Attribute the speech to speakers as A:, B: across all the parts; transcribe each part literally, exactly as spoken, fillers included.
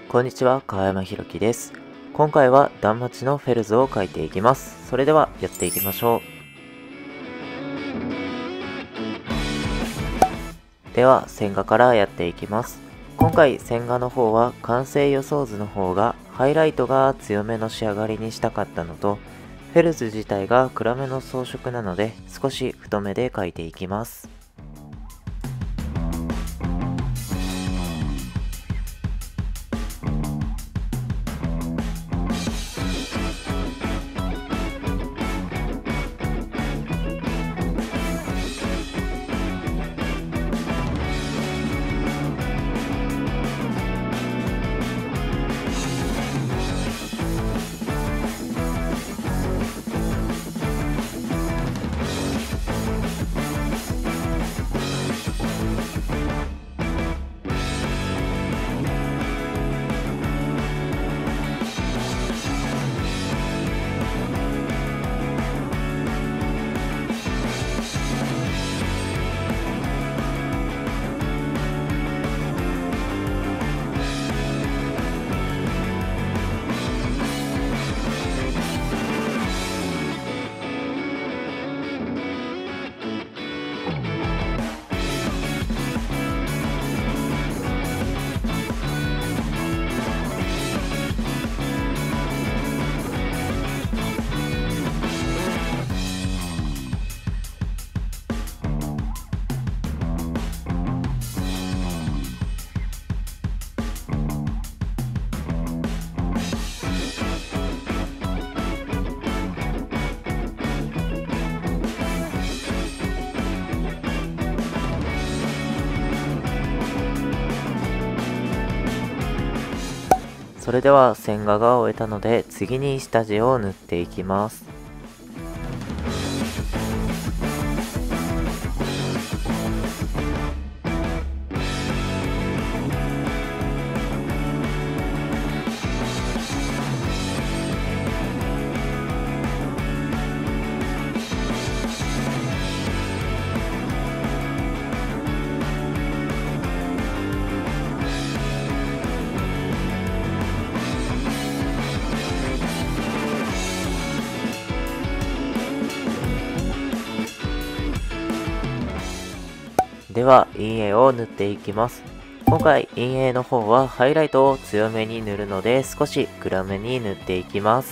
A: こんにちは、川山ひろきです。今回は断末のフェルズを描いていきます。それではやっていきましょう。では線画からやっていきます。今回線画の方は完成予想図の方がハイライトが強めの仕上がりにしたかったのと、フェルズ自体が暗めの装飾なので少し太めで描いていきます。それでは線画が終えたので次に下地を塗っていきます。では陰影を塗っていきます。今回陰影の方はハイライトを強めに塗るので少し暗めに塗っていきます。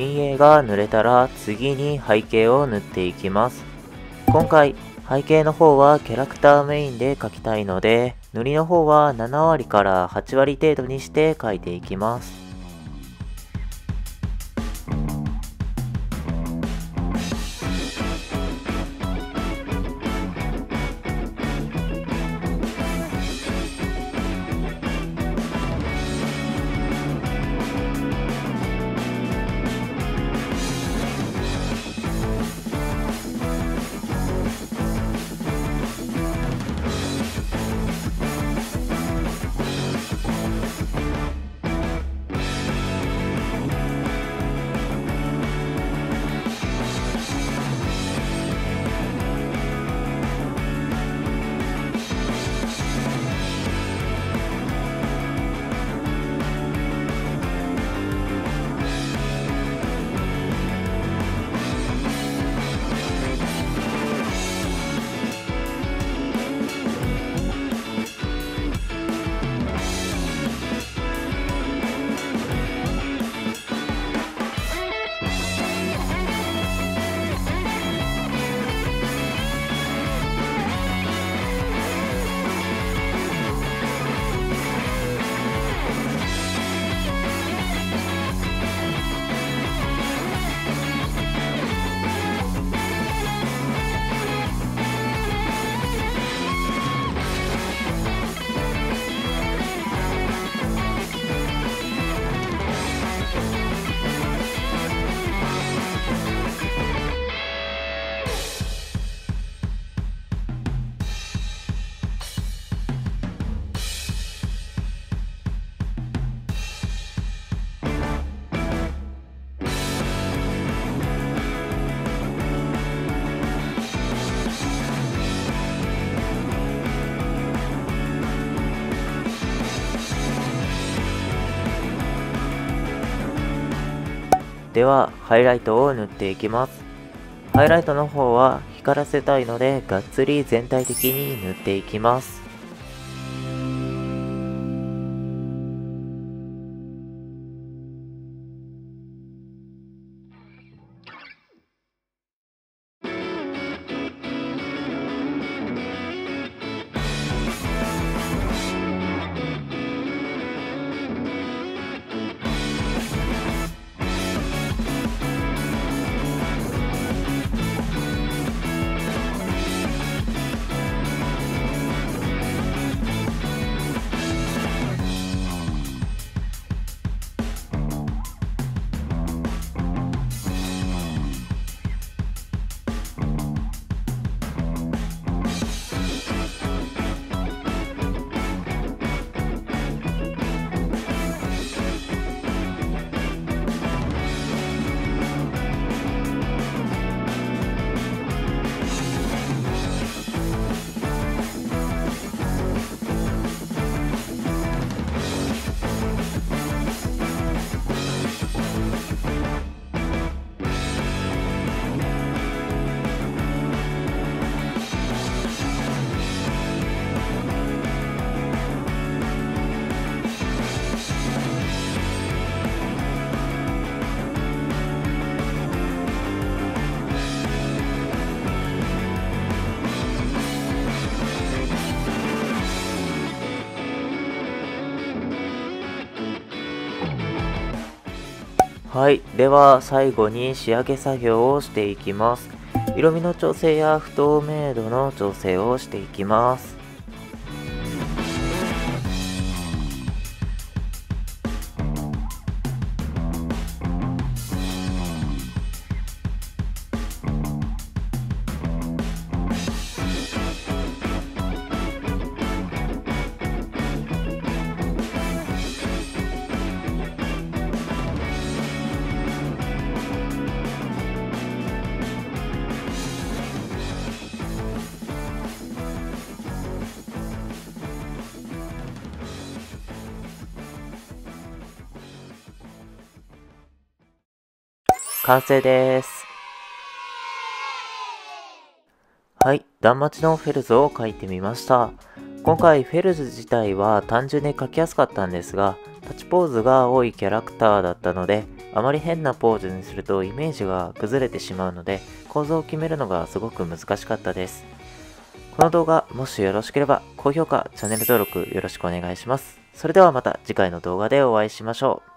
A: 陰影が塗れたら次に背景を塗っていきます。今回背景の方はキャラクターメインで描きたいので、塗りの方はななわりからはちわり程度にして描いていきます。ではハイライトを塗っていきます。ハイライトの方は光らせたいのでがっつり全体的に塗っていきます。はい、では最後に仕上げ作業をしていきます。色味の調整や不透明度の調整をしていきます。完成です。はい、断末のフェルズを描いてみました。今回フェルズ自体は単純で描きやすかったんですが、タッチポーズが多いキャラクターだったので、 あまり変なポーズにするとイメージが崩れてしまうので、構造を決めるのがすごく難しかったです。この動画もしよろしければ高評価、チャンネル登録よろしくお願いします。それではまた次回の動画でお会いしましょう。